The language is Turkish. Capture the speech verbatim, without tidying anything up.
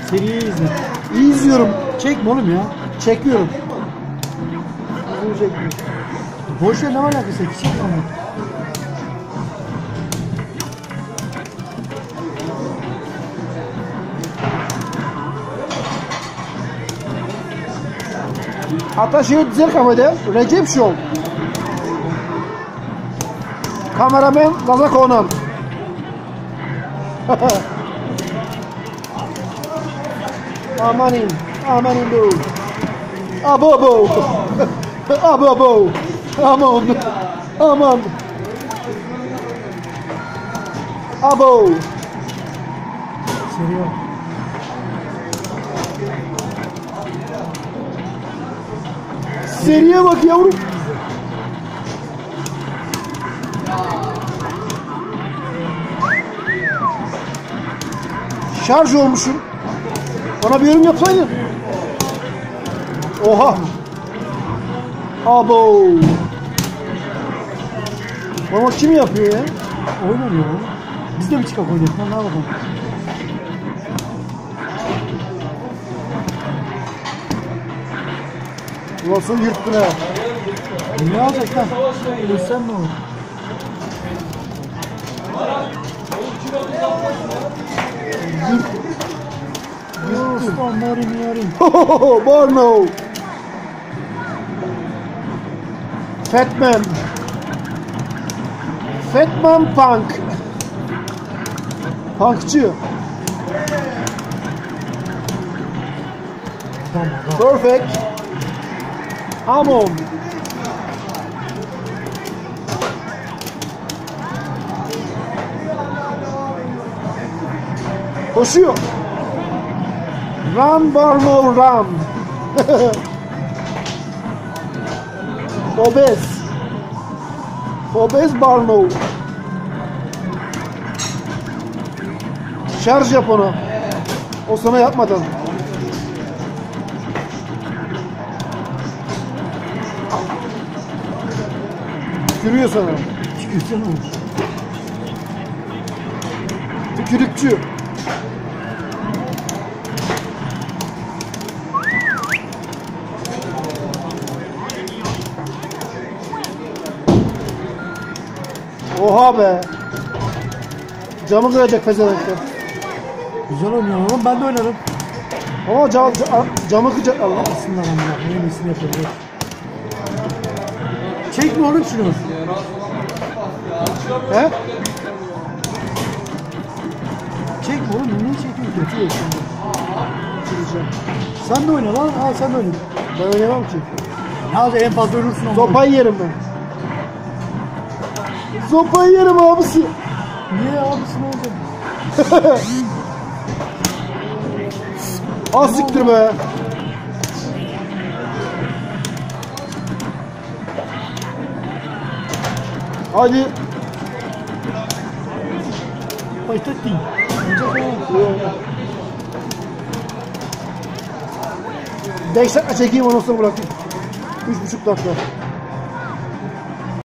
Seriyi izle. İyi izliyorum. Çekme oğlum ya. Çekiyorum. Boş ver, ne alakası? Çekme onu. Ataşehir Zirkafa'da Recep Show. Kameraman Gaza Konan. Amanin, amanin dur. Abo abo. Abo abo. Aman. Aman. Abo. Seri bak. Seriye bak yavrum. Şarj olmuşum. Bana bir yorum yapsaydın. Oha. Abo. Bana kim yapıyor ya? Oynamıyor oğlum. Biz de mi çıkak oynayalım? Ne yapalım? Nasıl yırttın ha? Ne alacak lan? Ölürsen ne olur? Usta narin yarin. Borno. Fatman. Fatman Punk. Punkçı. Perfect. Hamon. Koşuyor. Run Barno run. Obez. Obez Barno. Şarj yap onu. O sana yapmadan. Tükürüyor sana. Tükürsene olur. Tükürükçü. Oha be. Camı kıracak pezevenkler. Güzel oynuyor oğlum, ben de oynarım. Ama cam, cam, camı kıracak. Allah. Aslında ben de en iyisini yapıyorum. Çekme oğlum şunu. He? Çekme oğlum, niye çekiyorsun? Kötü yok şimdi. Kıracağım. Sen de oyna lan. Ha, sen de oyna. Ben oynamam ki. Ne olacak, en fazla ölürsün onu. Sopayı yerim ben. Sopayı yerim abisi. Niye abisi, ne olacak? Az siktir be. Hadi. Başlatayım. beş dakika çekeyim, ondan sonra bırakayım. üç buçuk dakika.